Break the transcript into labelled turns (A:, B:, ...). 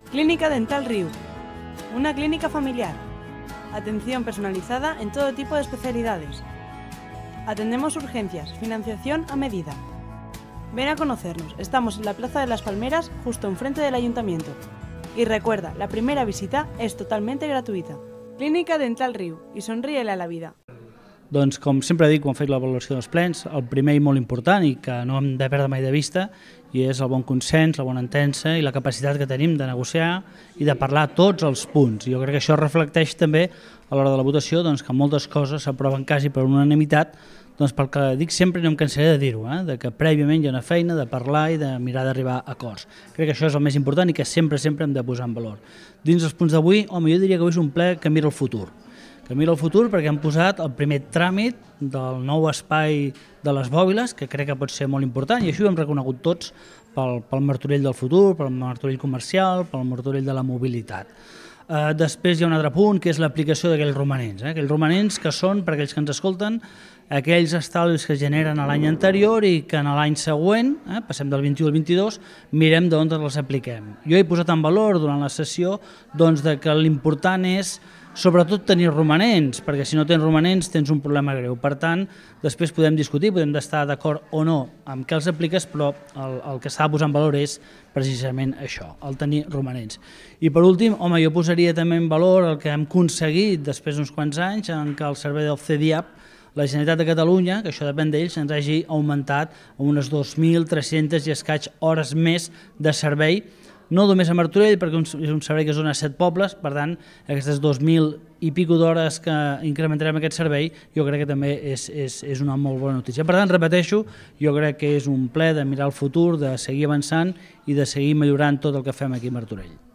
A: Clínica Dental Riu, una clínica familiar. Atención personalizada en todo tipo de especialidades. Atendemos urgencias, financiación a medida. Ven a conocernos, estamos en la Plaza de las Palmeras, justo enfrente del Ayuntamiento. Y recuerda, la primera visita es totalmente gratuïta. Clínica Dental Riu, i somríe-le a la vida.
B: Doncs, com sempre dic, quan faig la valoració dels plens, el primer i molt important i que no hem de perdre mai de vista i és el bon consens, la bona entesa i la capacitat que tenim de negociar i de parlar tots els punts. Jo crec que això reflecteix també a l'hora de la votació que moltes coses s'aproven quasi per unanimitat, pel que dic sempre no em cansaré de dir-ho, de que prèviament hi ha una feina de parlar i de mirar d'arribar a acords. Crec que això és el més important i que sempre hem de posar en valor. Dins els punts d'avui, jo diria que avui és un ple que mira el futur. Que mira el futur perquè hem posat el primer tràmit del nou espai de les bòbiles, que crec que pot ser molt important, i això ho hem reconegut tots pel Martorell del futur, pel Martorell comercial, pel Martorell de la mobilitat. Després hi ha un altre punt, que és l'aplicació d'aquells romanents. Aquells romanents que són, per aquells que ens escolten, aquells estalvis que es generen l'any anterior i que en l'any següent, passem del 21 al 22, mirem d'on els apliquem. Jo he posat en valor durant la sessió que l'important és sobretot tenir romanents, perquè si no tens romanents tens un problema greu. Per tant, després podem discutir, podem estar d'acord o no amb què els apliques, però el que s'ha de posar en valor és precisament això, el tenir romanents. I per últim, jo posaria també en valor el que hem aconseguit després d'uns quants anys en què el servei del CEDIAP, la Generalitat de Catalunya, que això depèn d'ells, ens hagi augmentat a unes 2.300 i escaig hores més de servei, no només a Martorell, perquè és un servei que es dona a 7 pobles, per tant, aquestes 2.000 i pico d'hores que incrementarem aquest servei, jo crec que també és una molt bona notícia. Per tant, repeteixo, jo crec que és un ple de mirar el futur, de seguir avançant i de seguir millorant tot el que fem aquí a Martorell.